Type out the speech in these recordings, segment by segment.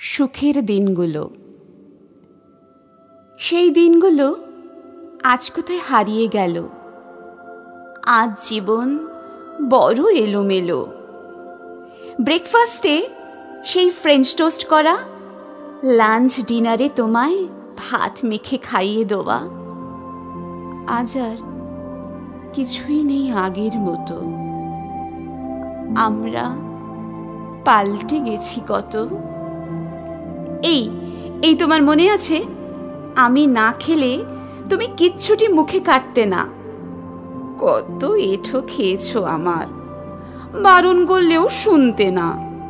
সুখের দিনগুলো, সেই দিনগুলো আজ কোথায় হারিয়ে গেল। আজ জীবন বড় এলোমেলো। ব্রেকফাস্টে সেই ফ্রেঞ্চ টোস্ট করা, লাঞ্চ ডিনারে তোমায় ভাত মেখে খাইয়ে দেওয়া। আজ আর কিছুই নেই আগের মতো। আমরা পাল্টে গেছি কত। এই তোমার মনে আছে, আমি না খেলে তুমি কিচ্ছুটি মুখে কাটতে না। কত এঁঠো খেয়েছো আমার, বারণ করলেও শুনতে না।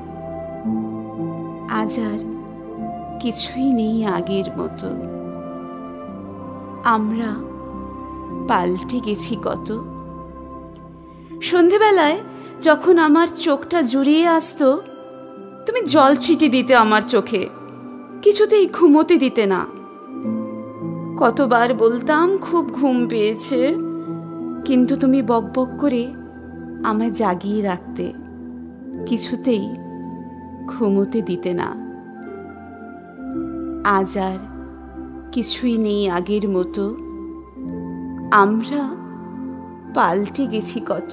আজ আর কিছুই নেই আগের মতো। আমরা পাল্টে গেছি কত। সন্ধেবেলায় যখন আমার চোখটা জুড়িয়ে আসতো, তুমি জল ছিটি দিতে আমার চোখে, কিছুতেই ঘুমোতে দিতে না। কতবার বলতাম খুব ঘুম পেয়েছে, কিন্তু তুমি বকবক করে আমায় জাগিয়ে রাখতে, কিছুতেই ঘুমোতে দিতে না। আজ আর কিছুই নেই আগের মতো। আমরা পাল্টে গেছি কত।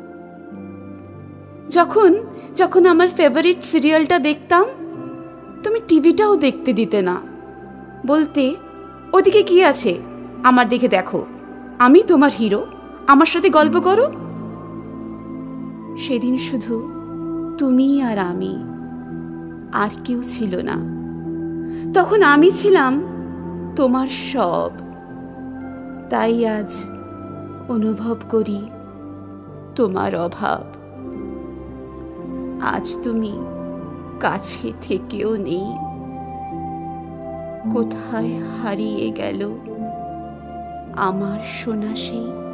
যখন যখন আমার ফেভারিট সিরিয়ালটা দেখতাম, তুমি টিভিটাও দেখতে দিতে না। বলতে, ওদিকে কি আছে, আমার দিকে দেখো, আমি তোমার হিরো, আমার সাথে গল্প করো। সেদিন শুধু তুমি আর আমি, আর কেউ ছিল না। তখন আমি ছিলাম তোমার সব। তাই আজ অনুভব করি তোমার অভাব। আজ তুমি কাছে থেকেও নেই। কোথায় হারিয়ে গেল আমার সোনা সেই